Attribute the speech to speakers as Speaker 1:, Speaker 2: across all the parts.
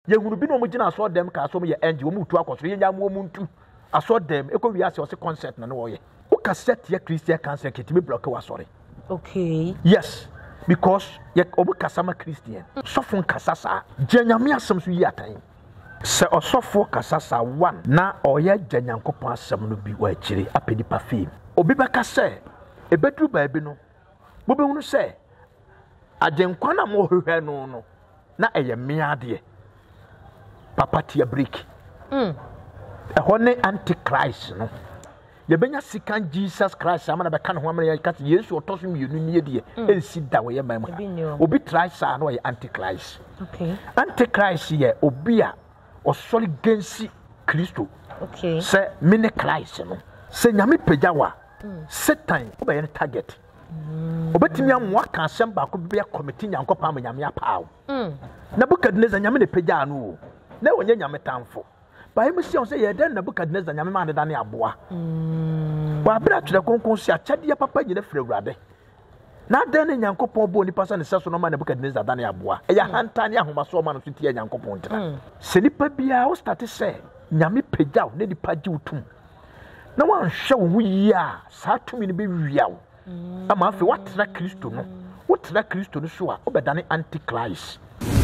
Speaker 1: ye hunu bi no mo gina aso dem ka so mo ye end wo mu tu akoso ye nya mo mu ntu aso dem e ko wi ase o se concert na no wo ye o cassette ye Christian cancer kitimi block wa sorry.
Speaker 2: Okay.
Speaker 1: Yes, because ye obu kasama Christian so fun kasasa janyame asem so yi atan se osofo kasasa one na oye janyankopon asem no bi wa akire apedi pa fame obi beka se ebedru ba bi no bo be hunu se adenkwa na mo hwehwe no na eye meade papa tia break ehone antichrist no ye benya sikan Jesus Christ amana be kan ho amana ye kat Yesu otoso mienu nie de ensi da wo ye mam obi try sa no ye antichrist.
Speaker 2: Okay.
Speaker 1: Antichrist ye obi a osori gensi Kristo.
Speaker 2: Okay.
Speaker 1: Se mini Christ no se nyame pejawa Satan obe ye target obetimi amwa ka asem ba ko be committee nyankopon am nyame apaaw Nebukadnezar nyame ne peja no na wonye nyame tamfo ba him si on say ye den Nebukadnezar nyame ma de aboa wa bra tire konkon si achade papa nyina frewurade na den ne nyankopon bo ni pasa ne seso no ma Nebukadnezar dane aboa e ya hanta ne ahomaso ma no so tie nyankopon tira se nipa bia o start say nyame peja ne nipa ji utum na wan hwe wo yi a sa tumi ne be wiawo ama afi watra Kristo no watra Kristo no so a obedane antichrist.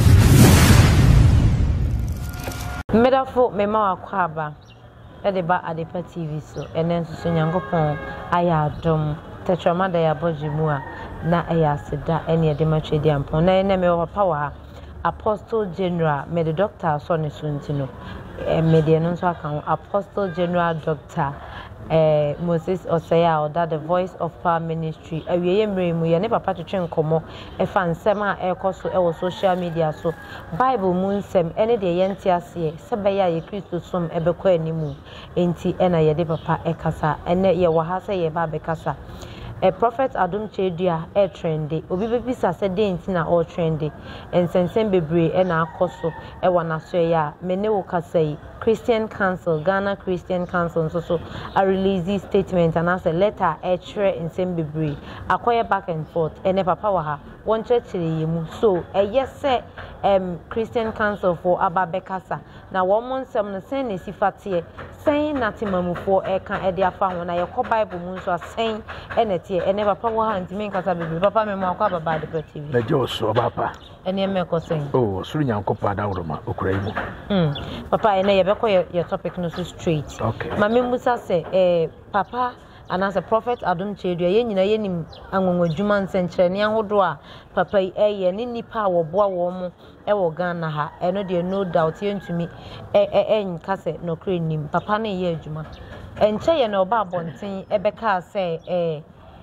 Speaker 2: Medafo mema wakwaba edeba Adepa TV so enen so nyankopon ayadom tetwama da yabojimu a na ayaseda ene de matwedi ampon na ene me papa wa Apostle General me the doctor so ne so ntino me de no so aka Apostle General Doctor Moses Osaya or the Voice of Power Ministry awiye mremu ye ne papa twetwe nkomo efa nsem a ekoso e wo social media so Bible mu nsem ene de ye ntiase se be ya ye Kristo som ebekọ animu enti ena ye de papa ekasa ene ye wo ha se ye ba bekasa Prophet Adom Chedua trendy obi bebisa se de enti na all trendy ensensem bebre ena akoso e wana so ya mene wo kasai Christian Council Ghana Christian Council so a release statement and as a letter in same bebre akoye back and forth ene papa wa ha won chechire yemu so yes Christian Council for Ababekasa na won monsem no sen ne sifate sen natimamufo eka ede afa ho na ye ko Bible mu so sen enete ene papa wa ha ntimi nkasa bebre papa me mo akwa baba Adepa TV
Speaker 1: na joso papa
Speaker 2: ene me ko sen
Speaker 1: oh suru nyankopon adawroma okura imu
Speaker 2: papa ene ye beko your topic no so straight
Speaker 1: okay
Speaker 2: mama musa say papa and as a Prophet Adom Chedua ye nyina ye nim anwonwadwuma nsenkyere ne ahodo a papa ye ne nipa wo boa wo mo e wo Ghana ha eno de no doubt ye ntumi nka se no kre nim papa ne ye adwuma enche ye na oba abonten ebeka say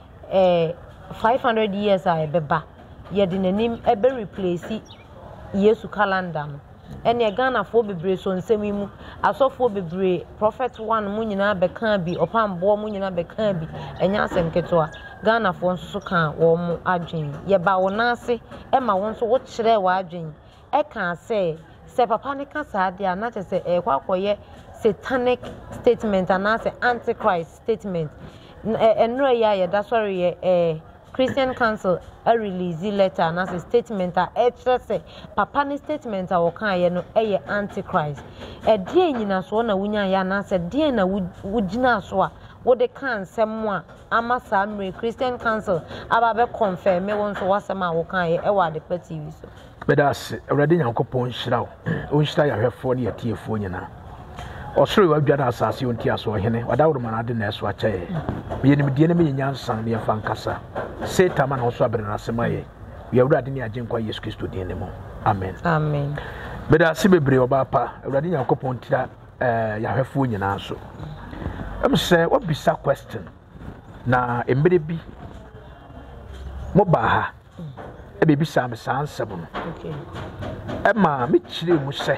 Speaker 2: 500 years a ebeba ye de nanim ebe replace Yesu calendar no ene Ghana fo bebre so nsemi mu asofo bebre prophet one mu nyina beka bi opambo mu nyina beka bi enya asemketo a Ghana fo nso kan wo mu adwen ye ba wona ase e ma won so wo kire wa adwen e kan se papa ne ka sa de na che se kwakoye satanic statement and as antichrist statement enro ya ye da sorry ye Christian Council a release letter and as a statement say papa ni statement a kan ye no eye antichrist die nyina so na wunya ya na se die na wugina so a wo de kan sem a ama samre Christian Council aba be confirm me won so wasem a wo kan ye e wa Adepa TV so
Speaker 1: bedas awrade nyankopon hyiraw o hyira ya hwefo ne yatiefo nyina osoro wadwada asase onti aso hene wadawroma na de na eso achaye yenim die ne me nyansan ne fa nkasa Satan man also abere na semaye we awrade ne agenkwa Yesu Kristo din ne mo amen
Speaker 2: amen
Speaker 1: bedas bebre oba pa awrade nyankopon tira ya hwefo nyina so say what bisa question na embre bi mo ba ha e be bisa me sansem no
Speaker 2: okay
Speaker 1: ma me kire mu se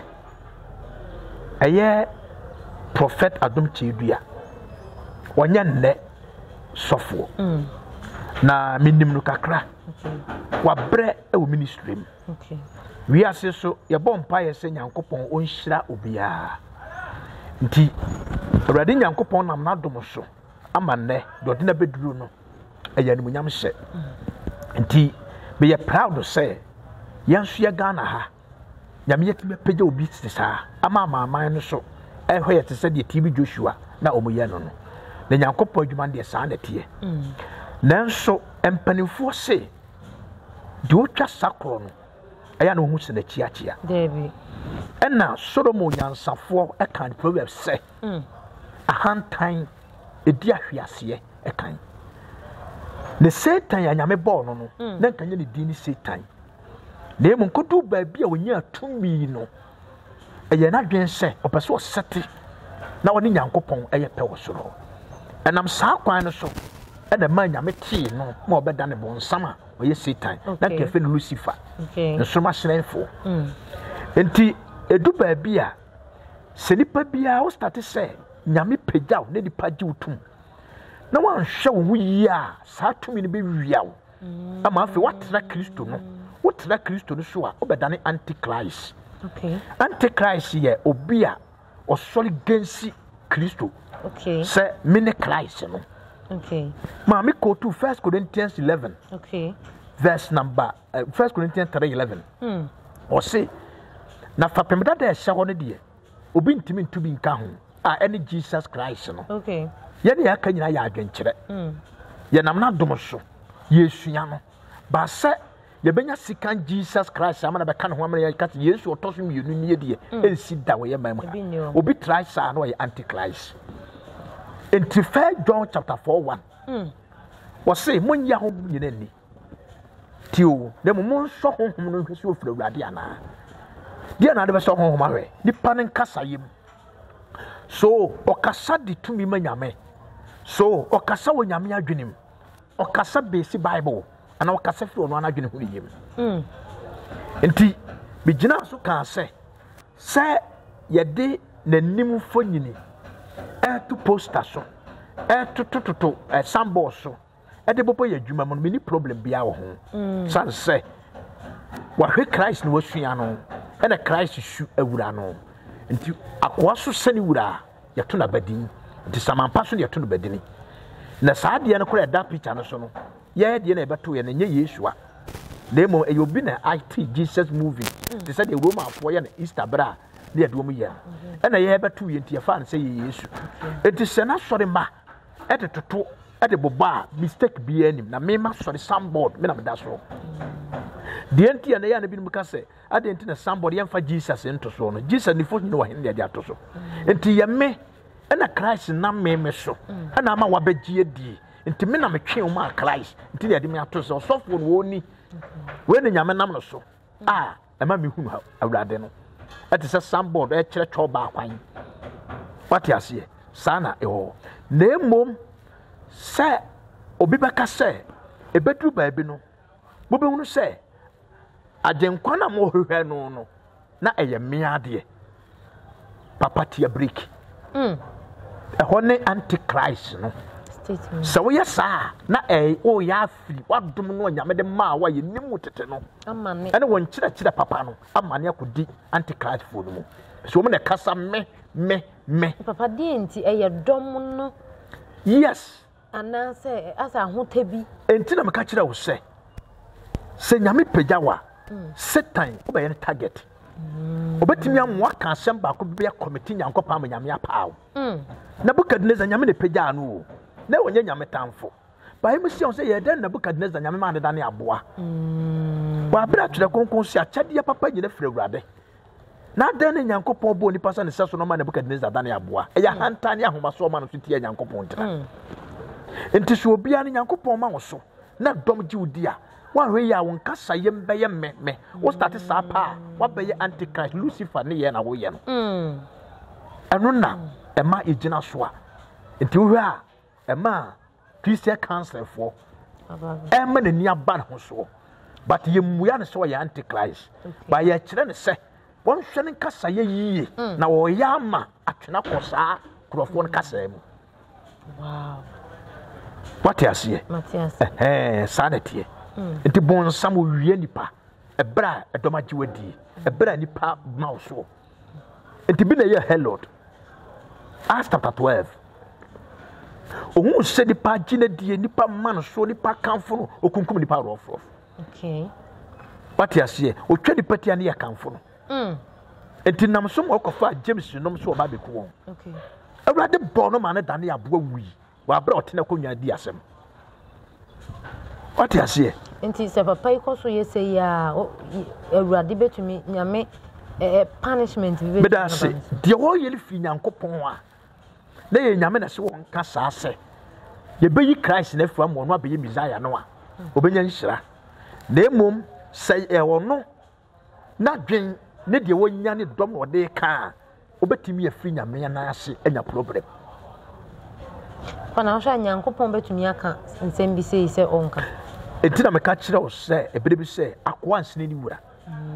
Speaker 1: eye Prophet Adom Chedua wanya nne sofo na minim no kakra wa bre e wo ministry
Speaker 2: okay
Speaker 1: wi ase so ye bompa ye se nyankopon onhyira obia nti awrade nyankopon nam na dom so ama nne do de na beduru no aya nimunyam hye nti be ye proud say yanso ye Ghana ha nyame yetime pagya obi saa ama amaman no so ehwe yete sɛ de TV Joshua na omoyɛ no no na nyankopɔ adwuma de saa na tie nanso empanimfoɔ se de otwa sakro no ɛya na ohu se na chiachia
Speaker 2: David
Speaker 1: ɛna Solomon nyansafoɔ ɛkan Proverbs sɛ ahantan edi ahwiase ɛkan ne Satan ya nyame bɔɔ no no na nkanye ne din ni Satan na emu nkodu baabi a wonya tumi no ɛyɛ na dwen sɛ ɔpɛ sɛ ɔsɛte na ɔne nyankopɔn ɛyɛ pɛ wɔ soro ɛnam saa kwan no so ɛna ma nyame tee no ma ɔbɛda ne bɔnsam a ɔyɛ Satan na nkɛfɛ no Lucifer nsoma hyerɛnfo enti edu baabi a sɛ nipa bia wo start sɛ nyame pagyaw na nipa gye wotum na wanhwɛ wo ho yie a saa tumi no bɛwiaw ama afei watena Kristo no wotena Kristo no so a wobɛdane Antichrist Antichrist yɛ obi a ɔsɔre gensi Kristo sɛ mene Christ no ma me go to 1 Corinthians 11 verse number 1 Corinthians 3:11 ɔse na fapem dada ɛhyɛ hɔ no deɛ obi ntimi ntubi nka ho a ɛne Jesus Christ no yɛne yɛaka nyina yɛ adwenkyerɛ yɛnam no adom so yɛsua no ba sɛ yɛbɛnya sikan Jesus Christ ama na bɛka ne ho amana yɛka sɛ Yesu ɔtɔ so mmienu nie deɛ ɛnsi da wɔ yɛ man mu obi try saa no ɔyɛ Antichrist enti 1 John chapter 4:1 wɔse monyɛ ho nyina ni tio na mo nsɔ honhom no hwɛ sɛ ofiri Awurade anaa deɛ na de bɛsɔ honhom ahwɛ nipa ne nkasa yɛm so ɔkasa de tumi ma nyame so ɔkasa wɔ nyame adwenem ɔkasa besi Bible ana ɔkasa firi ɔno anadwene ho yɛm enti bigina so ka sɛ yɛde n'anim fo nyini ɛto poster so ɛtotototo sambɔ so ɛde bɔbɔ yɛ adwuma mu no mini problem bia wɔ ho san sɛ wahwɛ Christ no wasua no ɛna Christ su awura no nti akoa so sɛne wura yɛto na badin nti samampa so yɛto no badini na saa deɛ no kora ɛda picture no so no yɛ deɛ na ɛbɛto yɛ na nyɛ Yesu a na emu ɛyɛ obi na IT Jesus movie te sɛ deɛ Romanfoɔ yɛ na Easter bra na yɛde wɔn yɛ ɛna yɛ bɛto yɛ nti yɛfa no sɛ yɛ Yesu enti sɛ na sɔre ma ɛde toto ɛde bɔbɔ a mistake bi anim na mema sɔre soundboard me na meda so deɛ nti na yɛ na bi no ka sɛ ade nti na soundboard yɛmfa Jesus nto so no Jesus ni fo nyina wɔ hen na yɛde ato so enti yɛ me ɛna Christ na me so ɛna ama wabɛgye adi nti me na metwe wo ma Christ nti yɛde me ato so ɔsɔfo no wɔni we ne nyame nam no so a ɛma me hunu Awurade no ɛte sɛ soundboard ɛkyerɛ twɔ ba kwan wate aseɛ saa na ɛwɔ na mmom sɛ obi bɛka sɛ ɛbɛduru baabi no mobɛhunu sɛ agyenkwa na mohwehwɛ no na ɛyɛ mmea deɛ papa tia break ɛhɔ ne Antichrist no sɛ woyɛ saa na woyɛ afiri wadom no nyame de maa woayɛ nimu tete no ɛne wɔn kyerɛkyerɛ papa no amane akɔdi Antichrist fo no mu sɛ wɔm na ɛkasa me
Speaker 2: papa deɛ nti ɛyɛ dɔm no
Speaker 1: yes
Speaker 2: anaasɛ asa ahotɛ bi
Speaker 1: enti na meka kyerɛ wo sɛ nyame pagya wa Satan wobɛyɛ no target obɛtumi amoa ka asɛm baako bɛyɛ committee nyankopɔn ama nyame apaaw Nebukadnezar nyame ne pagya no o na wonye nyame tamfo ba yɛ musia sɛ yɛ den Nebukadnezar nyame ma ne dane aboa wa bra twere konkon si akyade papa nyina firi Awurade na den ne nyankopɔn bo nipa sɛ ne sɛ so no ma Nebukadnezar dane aboa ɛyɛ hanta ne ahomaso ma no so tie nyankopɔn tira enti so obia ne nyankopɔn ma wo so na dom gye wodi a wanhwe ya won kasa yem bɛyɛ me wo start saa pa wa bɛyɛ Antichrist Lucifer ne yɛ na wo yɛ no ɛno na ɛma egyina so a enti wo hwɛ a ɛma Christian council for ɛma n'ani aba ne ho so but yɛmmuya ne sɛ ɔyɛ Antichrist ba yɛkyerɛ ne sɛ wɔnhwɛ ne kasa yɛ yie na wɔyɛ ama atwena kɔ saa kurɔfoɔ no kasa mu wate aseɛ saa na tie enti bonsam owie nipa ɛbra ɛdɔm agye wadi ɛbra nipa ma wo so enti bi na yɛ Herod Acts chapter 12 ohun sɛ nipa gye die nipa man so nipa kanfo no okunkum nipa rɔfrɔf
Speaker 2: okay
Speaker 1: wate aseɛ otwa nipa tia ne yɛ kanfo no enti nam so mo kofa James nom so oba beku won
Speaker 2: okay
Speaker 1: awurade bɔ no ma ne dane aboa wi wa bra otena konwa di asem what you say
Speaker 2: enti se papa iko so ye say ya awurade betumi nyame punishment bi
Speaker 1: beda se de wo ye fi nyankopon a na ye nyame na se won ka saa se ye beyi Christ na fura mo no abeyi Messiah no a obenya nhira na emom se e wono na dwen ne de wo nya ne dom no de ka obetimi afiri nyame na ase enya problem
Speaker 2: pana sha nyankopon betumi aka nsem bi se onka
Speaker 1: etina me ka kire o se ebere bi se akwa nsene ni wura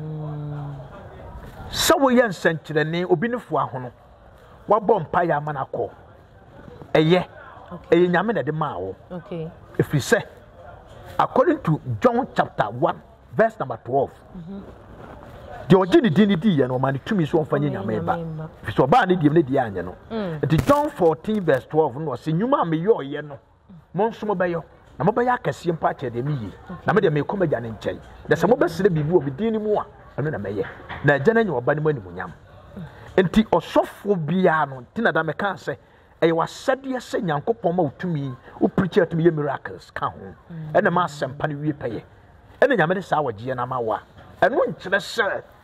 Speaker 1: sa wo ye nsankire ne obi ne fu ahono wabɔ mpa ya mana kɔ eye nyame na de ma wo
Speaker 2: okay
Speaker 1: efiri se according to John chapter 1 verse number 12 the origin di ye no man tumi so onfanye nyame ba fi so ba ne die ne die anye no the John 14 verse 12 no se nyuma me yo ye no monso mo beyo na mo beya akase mpa che de me yi na me de me komaja ne nkyai da se mo besere bibi obi din ni mu a eno na meye na agya na nyoba ne mani munyam enti osofo bia no tina da me kan se e wasade se nyankopon ma utumi u preacher atumi ye miracles ka ho ena ma sempa ne wie peye ena nyame de sa wagie na ma wa eno nkyere se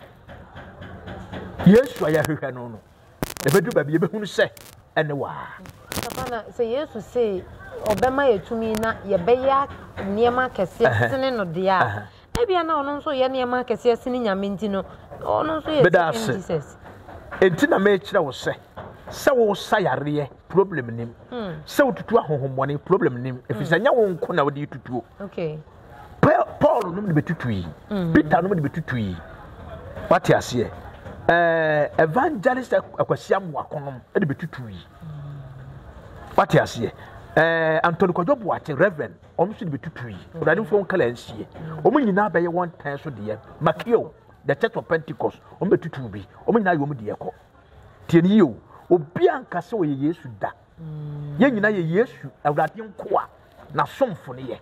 Speaker 1: Yesu aya hwehwe no ebedu ba bi ebehunu se ene wa
Speaker 2: papa na se Yesu se obema yetumi na ye beya niema kese sene no de a ebia na ono nso ye niema kese sene nyame nti no ono nso ye Jesus
Speaker 1: enti na me kire wo se wo sayare problem nim se wotutu ahohommone problem nim efisa nya wo nko na wo de tutuo
Speaker 2: okay
Speaker 1: Paul no de betutu yi Peter no de betutu yi what you say evangelist akwasia mu akonom de betutu yi what you say Anthony Kojobo ate reverend omso de betutu yi urade fo nkala nsie omo nyina beye one time so de Makio the Church of Pentecost omo betutu bi omo nyina yo mo de yeko tieni yo obi ankase wo Yesu da ye nyina ye Yesu awurade nko a na somfo ne ye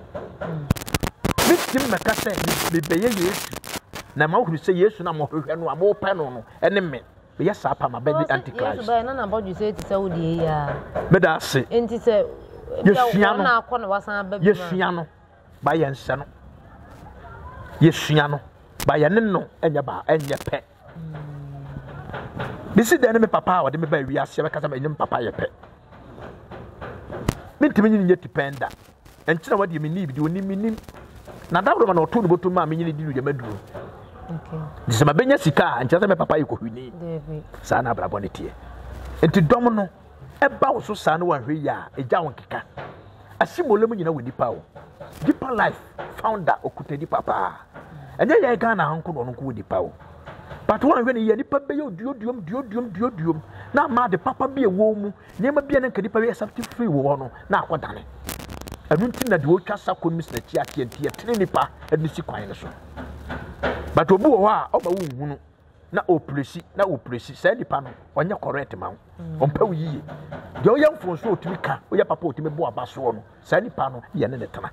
Speaker 1: bitim meka se be beye Yesu na ma huru se Yesu na mo hwehwe no a mo pe no ene me be ya sa pa ma be antichrist
Speaker 2: Yesu ba na bodu se ti se wo de ya
Speaker 1: me da se
Speaker 2: enti se
Speaker 1: Yesua no
Speaker 2: na akọ na wasan ba bi
Speaker 1: Yesua no ba ye nse no Yesua no ba ye ne no enye ba enye pe bisi de ne me papa o de me ba wi ase be kasa me nyim papa ye pe mintimi nyini nyeti penda enkyira wadi me ni bi de oni minim na dabro na oto no boto ma me nyini di no maduro
Speaker 2: okay
Speaker 1: dise ma benya sika enkyira me papa ye ko hwini
Speaker 2: David
Speaker 1: sa na bra bone tie enti dom no eba wo so sa no wa hwe ya eja won keka asimolem nyina wodi pa wo deeper life founder okutedi papa enye ye ga na hanko no nko wodi pa wo but one hwe ne ye nipa be ye odiodum na ma de papa bi ewo mu nyema bi na nkadi pa we accept free wo no na akodane anunti na de wo twa sako mi sna chi atienti ye tene nipa adisi kwan ne so but obu wo a oba wo nhunu na opresi say nipa no onye correct ma wo ompa wo yiye de oyam fo so otumi ka oya papa otumi bo abaso no say nipa no ye ne netana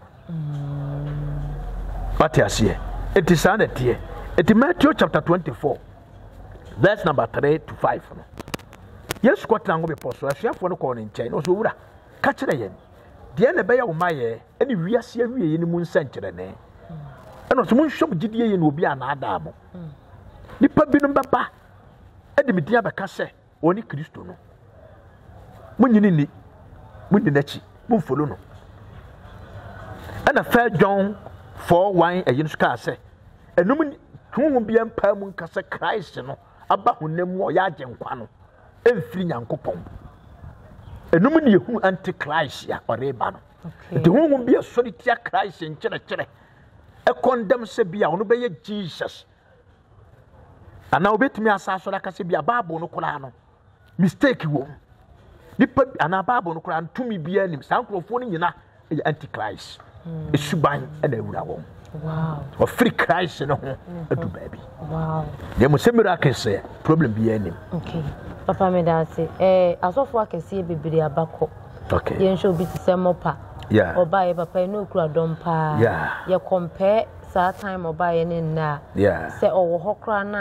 Speaker 1: what you see it is an etie it Matthew chapter 24 verse number 3 to 5 no Yesu kwatna ngo be poso asuafo no ko ne nkyɛn no so wura ka kyerɛ yɛn de na bɛyɛ wo mayɛ ɛne wiase awie yɛ ne mu nsankyerɛ ne ɛno so munhwɛ gidie yɛ ne obi anaada mo nipa binom baba ɛde media bɛka sɛ oni Kristo no munyini ni munni nachi munfolo no ɛna 1 John 4:1 ɛyin so ka sɛ ɛnum tunwo bia mpa mu nka sɛ Christ no aba honam mu ɔyɛ agyenkwa no emfiri nyankopɔn enum ne yehu antichrist ya ɔreba no de honhom bia sɔre tia Christ nkyerɛkyerɛ condemn se bia ono bɛyɛ Jesus ana obetumi asaso da ka se bia Bible no kora no mistake wo nipa ana Bible no kora ntumi bia nim sankrofo no nyina ɛyɛ antichrist esuban ɛna ewura wɔn
Speaker 2: wow
Speaker 1: o free Christ no ho adu baabi
Speaker 2: wow
Speaker 1: dem se miracle say problem bia nim
Speaker 2: okay papa me da se asofo akese bebere abakɔ
Speaker 1: okay
Speaker 2: yen show bi se mopa
Speaker 1: yeah
Speaker 2: oba ye papa no kura dompa
Speaker 1: yeah
Speaker 2: ye compare saa time oba ye ne na
Speaker 1: yeah
Speaker 2: se owo hokra na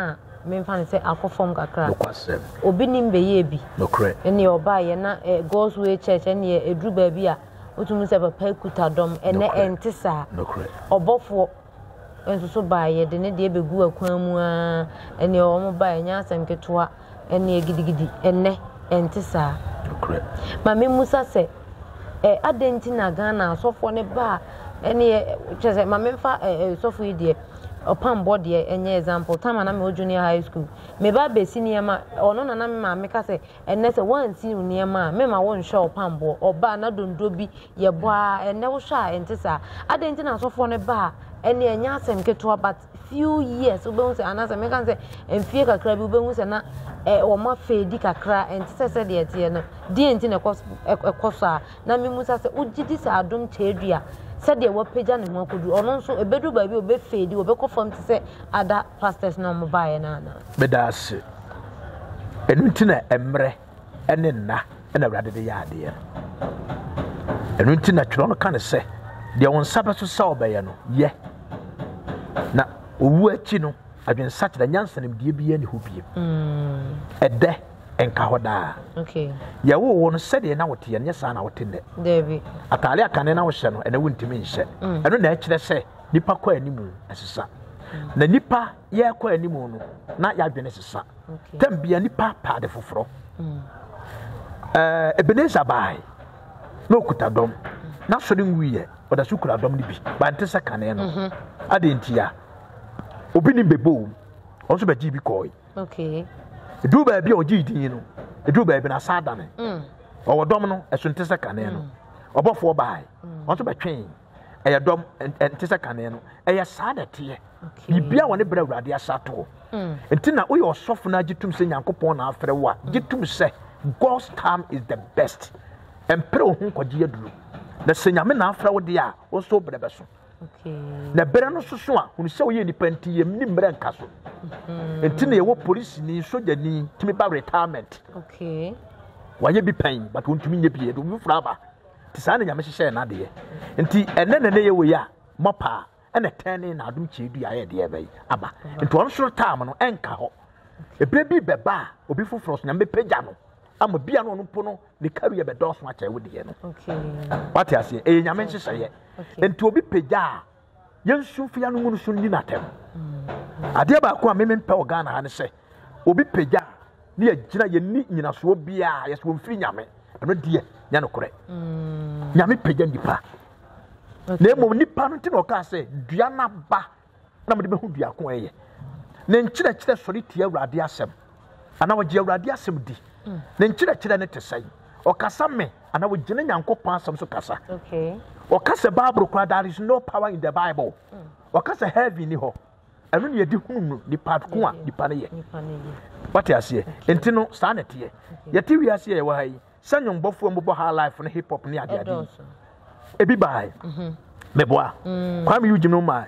Speaker 2: me mfa say akofom kakra
Speaker 1: no kwasem
Speaker 2: obi nim be ye bi
Speaker 1: no kre
Speaker 2: ene oba ye na God's Way Church ene edru ba bi a otum se papa ekuta dom ene entisa
Speaker 1: no kre
Speaker 2: obofo enso so ba ye de ne de begu akwan mu a ene o mo ba nya asem ketoa ene gidigidi ene entisa
Speaker 1: no kre
Speaker 2: ma me musa se adenti na Ghana asofo ne ba ene chese ma me mfa sofo ide opam board ye enye example time na me junior high school me ba be senior ma ono na me ma me ka se enne se wan si unia ma me ma won show opam bo oba na dondo bi ye bo a enne wo sha entisa adenti na asofo ne ba ene enya asem keto but few years ube se anasa me kan se enfie kakra bi ube se na o ma fedi kakra entisa se de etie no di enti na ekosa na me musa se ugidi se adom chedua said they were page and one could also a bedroom baby be fade, you be conform to say other pastors no mobile nana. Bedas
Speaker 1: and winter emre and then na and a rather the idea. And winter natural can say, the one Sabbath to saw by no, ye. Now, Chino, I've been such a Jansen and DB and Hoopy. A de and Kahoda.
Speaker 2: Okay.
Speaker 1: Ya won't say the annuity and yes, I know in it.
Speaker 2: David.
Speaker 1: Atalia can an ocean and a winter mean said. I don't actually say, Nipa ko any moon as a son. The Nipa, ya ko any moon, not ya been as a son. Then be a Nipa pad for fro. Ebenezer by no kutadom. Not so we or the sukura domnibi, but this a caneno. I didn't ya. Opening bebo, also by GB Coy.
Speaker 2: Okay.
Speaker 1: Do baby or GD, do baby na sadane. Or domino, as soon as a caneno. Or before by, also by train. A dom and tessa caneno, a sada tear. You be a one a bread radia sato. And Tina, we are soft na jitum saying Uncle Pon after a while. Jitum say, God's time is the best. And pro home could you do. The Senaman after what they are, also brebeson. The Berano Susua, who saw you independent, Nimbran Castle. And Tina, what police need so you need to make retirement.
Speaker 2: Okay.
Speaker 1: Why you be paying, but won't mean you be able to move rubber. Tisani ya meshe na de nti ene na ye we ya mopa ene tene na adum chedu ya de ebe aba nti on soro time no enka ho ebre bi beba obi foforo so nyambe pagya no ama bia no no po no ne karu ye be do so acha we de no
Speaker 2: okay
Speaker 1: what you say e nyame nhye ye nti obi pagya yensu fia no mu so ni natem ade ba ko a me mpe o Ghana ha ne se obi pagya ne agina ye ni nyina so bia ye so mfiri nyame eno die nya no kore nyame pagya nipa na emo nipa no tino ka se dua na ba na mo de behu dua ko eye na nkyira kyira sori tie awurade asem ana wo gye awurade asem di na nkyira kyira ne tesai o kasa me ana wo gye nyankopon asem so kasa
Speaker 2: okay
Speaker 1: o kasa bible kwa there is no power in the bible o kasa heaven ni ho eno ne yedi hunu nipa ko a nipa ne ye what you say entino sanete ye yeti wi ase ye wa hai sanyon bofo mbo ha life no hip hop ni ade ade ebi bai meboa kwame yuji no mai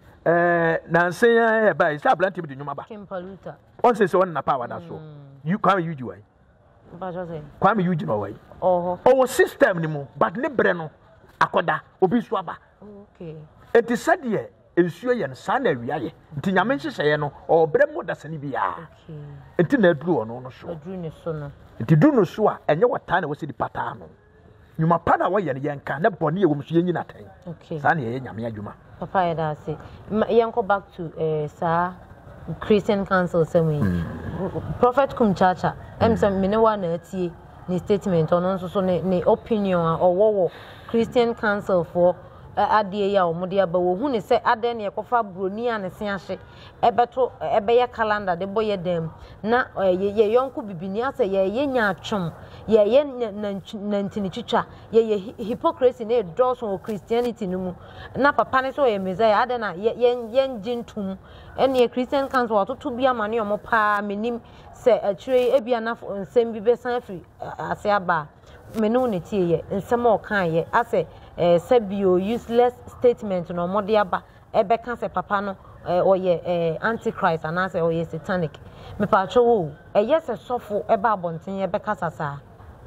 Speaker 1: na nsen ya bai sa blanti bi nyuma ba
Speaker 2: Kimpaluta
Speaker 1: on say so na power da so you kwame yuji wai
Speaker 2: ba jose
Speaker 1: kwame yuji no wai
Speaker 2: oh
Speaker 1: system ni mu but ne bre no akoda obi so aba
Speaker 2: okay
Speaker 1: enti sade ensuo ye nsa na awia ye nti nyame nhyehyeye no obre mo da sane bi ya
Speaker 2: okay
Speaker 1: enti na aduru ono no so
Speaker 2: aduru ne so no
Speaker 1: nti du no so a enye wata na wose di pata no nyuma pa na wo ye ne yenka na bone ye wo mso yenyi natan
Speaker 2: okay
Speaker 1: sa na ye nyame adwuma
Speaker 2: papa ya da say yenko back to sir Christian Council same Prophet Kumchacha emsem me ne wa na atie ni statement ono nso so ne opinion or Christian Council for adie ya omode aba wo hu ne se ade ne ekofa broni a ne se ahye ebeto ebeye calendar de boye dem na ye yonko bibini ase ye nya atwom ye na ntini twitwa ye hypocrisy na doso o Christianity no mu na papa ne so ye Messiah ade na ye njintum ene Christian Council watoto bia mane omo pa menim se atire ebia na nsem bi besan afri ase aba menu ne tie ye nsem o kan ye ase sabio useless statement no mode aba ebe kan se papa no oye antichrist anase oye satanic me pa cho yes sofo eba abonten ebe kasasa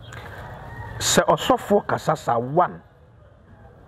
Speaker 1: se osofo kasasa one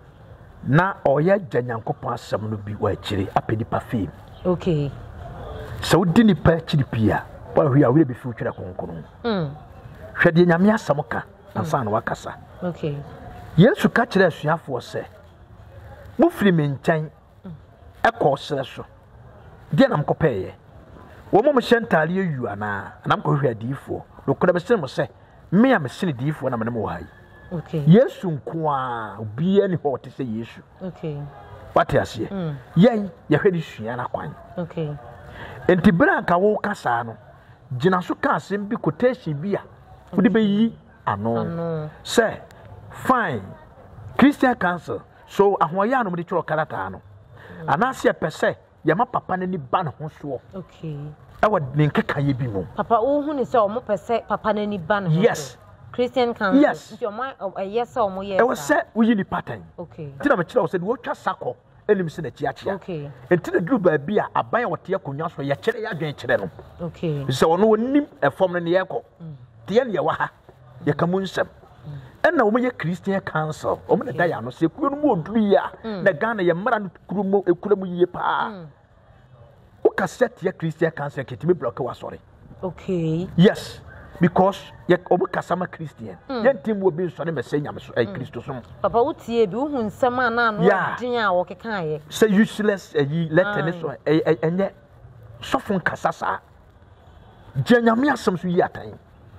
Speaker 1: na oye janyankopon asem no bi wa akire apedi pa fame
Speaker 2: okay
Speaker 1: So dini pa chiripia. Wa hwi a we be fi twere konkon. Hwede nyame asamoka ansa na wakasa.
Speaker 2: Okay.
Speaker 1: Yesu ka kire asuafo se. Mu firi me nkyɛn ɛkɔ sere so. Die nam kɔpɛɛ. Wo mo hyɛntale ayu ana nam kɔhwɛ adifo. Lokora be se mo se me a me sene difo na me mo hai.
Speaker 2: Okay.
Speaker 1: Yesu nko a obi ani ho te se Yesu.
Speaker 2: Okay.
Speaker 1: Wate asie. Yen ye hwɛ di sua na kwan.
Speaker 2: Okay.
Speaker 1: Enti bra nka wo kasa no. Gina so ka asem bi quotation bi a wo de beyi ano. Say fine. Christian Council. So ahoya no de tworo karata no. Anase pese ye ma papa na ni ba no ho so.
Speaker 2: Okay.
Speaker 1: Ewa ne nkeka ye bi mu.
Speaker 2: Papa wo hu ni se o mo pese papa na ni ba no.
Speaker 1: Yes.
Speaker 2: Christian Council.
Speaker 1: Yes.
Speaker 2: Nti o mo yes o mo yes.
Speaker 1: Ewa se wo yi ni pattern.
Speaker 2: Okay.
Speaker 1: Ti na me kira wo se wo twa sako enim se na chiachia.
Speaker 2: Okay.
Speaker 1: Enti na duru ba bi a aban wote akonwa so ye kire ya dwen kire no.
Speaker 2: Okay.
Speaker 1: Se wono wonim efom no ne ye kɔ. Te ye ne ye wa ha. Ye kamu nsɛm. Ɛna wo ye Christian Council o mo da ya no se kuro no mo oduru ya na Ghana ye mmara no kuro mo ekura mu yie pa. O ka set ye Christian Council ketimi block wa sorry.
Speaker 2: Okay.
Speaker 1: Yes, because ye obo kasama Christian. Ye ntim wo bi so ne mese nyame so Christo so.
Speaker 2: Papa wotie bi wo hu nsɛm a na no din a wo keka ye.
Speaker 1: Say useless yi letter ne so enye sofun kasasa. Je nyame asem so yi atan.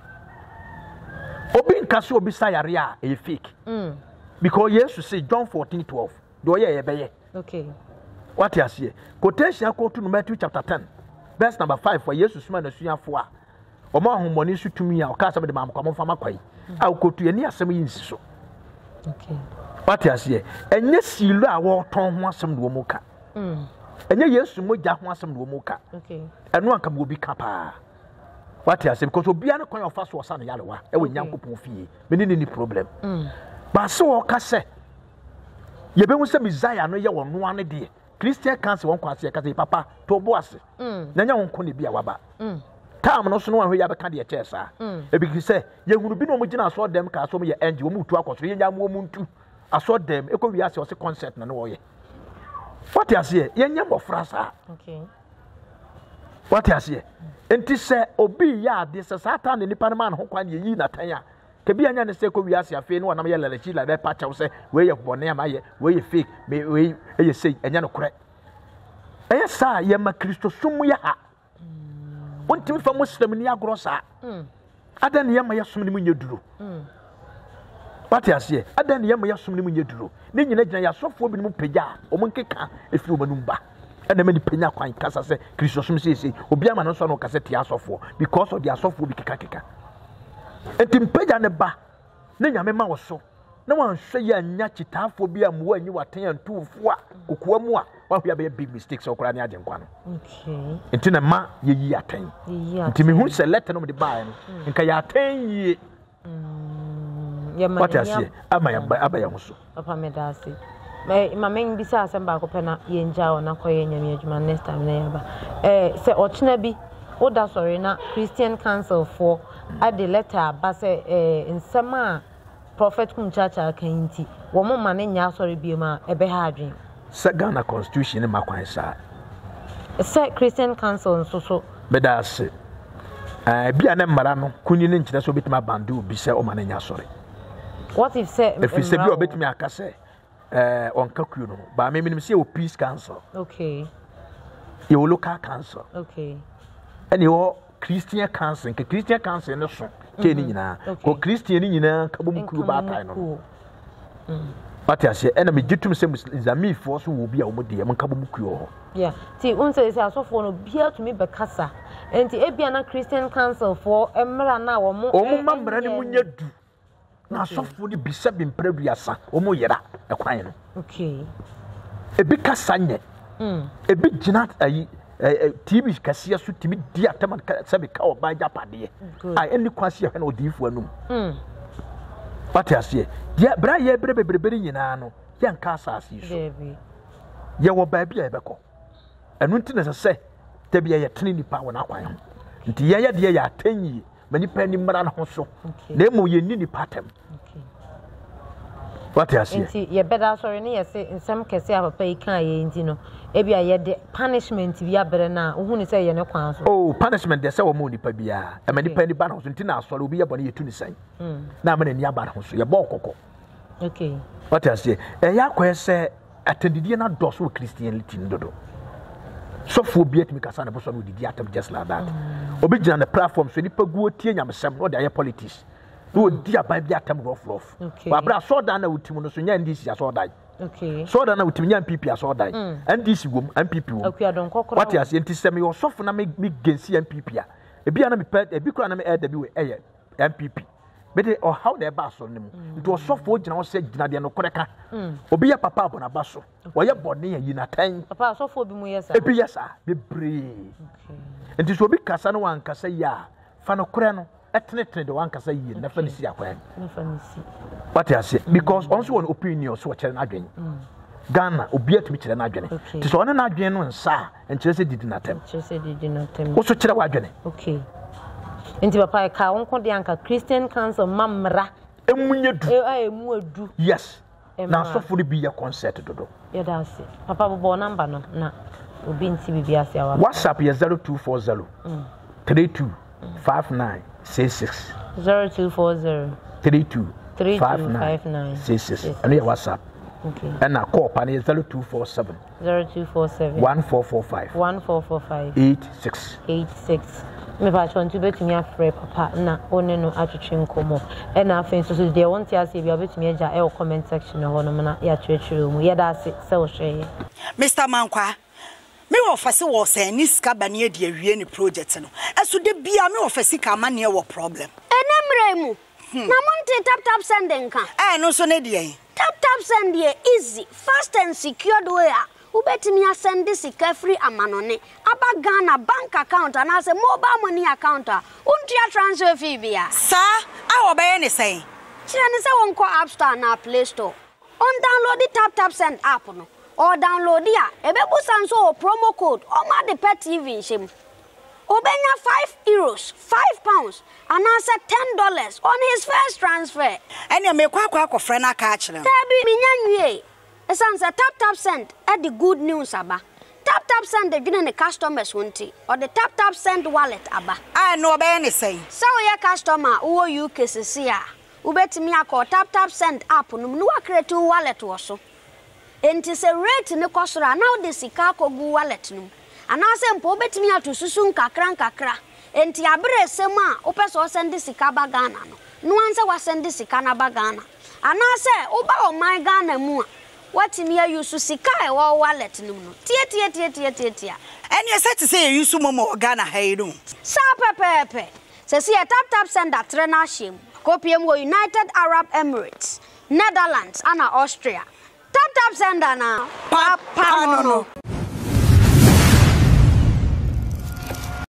Speaker 1: Obi nkaso obi sayare a e fake. Because Jesus say John 14:12. Do ye beye.
Speaker 2: Okay.
Speaker 1: What you say? Quotation quote to Matthew chapter 10. Verse number 5 for Jesus man asuafo a. Omo ahomoni so tumi a o ka sabe de mam kwam fama kwai. A quote ye ni asem yi nsi so.
Speaker 2: Okay.
Speaker 1: What you say? Enye silo a wo ton ho asem do mo ka. Enye Yesu mogya ho asem do mo ka.
Speaker 2: Okay.
Speaker 1: Eno anka mo bi ka pa. What you say? Because obi an kwan of fast was na yalewa e we nyankopon fie me ni problem ba se wo ka se ye be hu se Messiah no ye wono ane de Christian Council won kwase ka se papa to bo ase na nya won ko ne bi a waba tam no so no ahwe ya be ka de che sa e bi ki se ye hunu bi no mo gina so dem ka so mo ye enji wo mu tu akoso ye nya mo mu ntu aso dem e ko wi ase o se concert na no wo ye what you say ye nya mo frasa
Speaker 2: okay.
Speaker 1: What you say? Enti se obi ya de se satan ne nipa ne man ho kwan ye yi na tan a ke bi anya ne se ko wiase afi ne wonam ye lelechi la be pacha se we ye bone ama ye we ye fake me we ye say enya no kore eye sa ye ma Kristo sum ya ha wontim fa muslim ni agro sa adan ye ma ye sum ni munye duro What you say? Adan ye ma ye sum ni munye duro ne nyina gina ya sofo bi ni mu pagya o mun keka efi o manum ba and the many penya kwan kasa se Christosum say obi ama no so no kasa tia asofo because of the asofo bi keka etim penya ne ba na nyame ma wo so na wan hwe ya nya chitafo bi am wa anyi waten antufo a kokoa mu a wa hwe be big mistakes okura ne agenkwa no
Speaker 2: okay
Speaker 1: enti na ma ye yi aten enti me hu select no me de ba no nka ya aten yi
Speaker 2: ya ma
Speaker 1: ya ama ya aba ya so
Speaker 2: papa me da ase Mameng bisa asem ba ko pena ye nja ona koye nyame adwuma next time na yaba se ochina bi oda sorry na Christian Council for ade letter ba se nsema prophet kumchacha kan nti wo mo ma ne nya sorry bi ma ebe ha adwen
Speaker 1: se Ghana constitution ma kwan sa
Speaker 2: se Christian Council so
Speaker 1: beda ase bia ne mmara no kunni ne nkyina so betima bandu bi se o ma ne nya sorry
Speaker 2: what if se
Speaker 1: if se bi obetimi aka se on kakuo no ba me minim se o peace council
Speaker 2: okay
Speaker 1: your local council
Speaker 2: okay
Speaker 1: and your Christian council ke Christian council no so ke ni nyina ko Christian ni nyina ka bom kuo ba tai no Pati ase ena me gitum se Islami fo so wo bi a wo de am ka bom kuo ho
Speaker 2: yeah ti unse se asofo no bia to me be kasa enti ebia na Christian council for emra na wo mo
Speaker 1: mamra ni munya du na asofo ni bisa bi mpradua wo mo yera ekwan no
Speaker 2: okay
Speaker 1: ebi kasa nye ebi gina ayi TV kasiya so timi di atama sabe ka oba japade ai eni kwase ya na odifu anum pati ase dia bra ye berebere nyina no ye nka asase so ye wo ba bia ebeko enu nti na se tebia ye tene nipa wona kwan nti ye de ye atanyi mani pa ni mra na ho so na emo ye ni nipa tem pati ase
Speaker 2: nti ye beda sorry ne ye se nsem kese a papa yi kan ye nti no ebi aye de punishment bi abere na ohu ni say ye ne kwan so
Speaker 1: oh punishment de say wo mu nipa bia e ma nipa ni ba na so ntina asore obi ye bone ye tu ni san na ma na ni aba na so ye bo kokko
Speaker 2: okay
Speaker 1: what I say ya kwa say atendidie na do so Christianity ndodo so for bi atimi kasa na bo so no didi atam just like that obi gina na platform so nipa guo tie nyamsem no de aye politics no di aban bi atam rough wa bra so dan na wutim no so nya ndisi aso dan
Speaker 2: okay
Speaker 1: so dan na wutim nya MPP aso dan ndisi wom MPP wom
Speaker 2: okay adon kokoro
Speaker 1: what you say ntisem yo so na me gensi MPP a ebi ana me pet ebi kura na me elder bi we eye MPP bede o how na ba so nim nti o so fo gina o se gina de no koreka obi ya papa abona ba so wo ye bone ya yinatan
Speaker 2: papa so fo bi mu yesa
Speaker 1: ebi yesa be bre okay nti so obi kasa no wan kasa ya fa no kore no etene de wan kasa yi na fa ni si akwan
Speaker 2: na fa ni si
Speaker 1: what you say because also one opinion so chere na adwen Ghana obi atumi chere na adwen nti so one na adwen no nsa enchere se didi na tem wo so chere wa adwen
Speaker 2: okay enti papa ka wonko de anka Christian Council mamra
Speaker 1: emunye du
Speaker 2: emu adu
Speaker 1: yes na so for be your concert dodo
Speaker 2: yeah that's it papa bo number no na obi nti bibia ase awa
Speaker 1: WhatsApp ye 0240 32 5966
Speaker 2: 0240
Speaker 1: 32
Speaker 2: 5966
Speaker 1: and your WhatsApp
Speaker 2: okay
Speaker 1: and na call pan 0247 1445
Speaker 2: 86 me ba chon tu betumi afre papa na one no atwetwe nkomo e na afen so de won ti ase bia betumi agya e comment section ho no na ya twetwere mu ye da ase se wo hwe
Speaker 3: Mr. Mankwa me wo fase wo se ni sika ba ne de awie ni project no eso de bia me wo fase ka ma ne wo problem
Speaker 4: enemre mu na monte tap sending ka
Speaker 3: no so ne de
Speaker 4: tap send easy fast and secured way ubetimi asend sika free amanone aba Ghana bank account and as a mobile money account untia transfer fee bia
Speaker 3: sa a obaye ne say
Speaker 4: kire ne say wonko app store na play store on download the tap send app no or download ya ebebu sanso promo code o ma de pet TV shim obenya €5 £5 and answer $10 on his first transfer
Speaker 3: ene me kwa akofre na ka akire
Speaker 4: tabi minyanwie esan say tap send at the good news aba tap send the gene customers wonti or the tap send wallet aba
Speaker 3: no obey ne say
Speaker 4: so your customer wo UK sisi a ubetimi akọ tap send app no no create wallet wo so enti se rate ne kosora now the sika kogu wallet no anase mpo ubetimi atosusu nkakra enti abere sem a opeso send sika ba Ghana no anse wa send sika na ba Ghana anase uba o my Ghana mu what me use sika e wo wallet no tie
Speaker 3: ene se te say use momo Ghana hayru
Speaker 4: sa pepepe se si tap send atre na him kopiem wo United Arab Emirates Netherlands and Austria tap send na
Speaker 3: papa no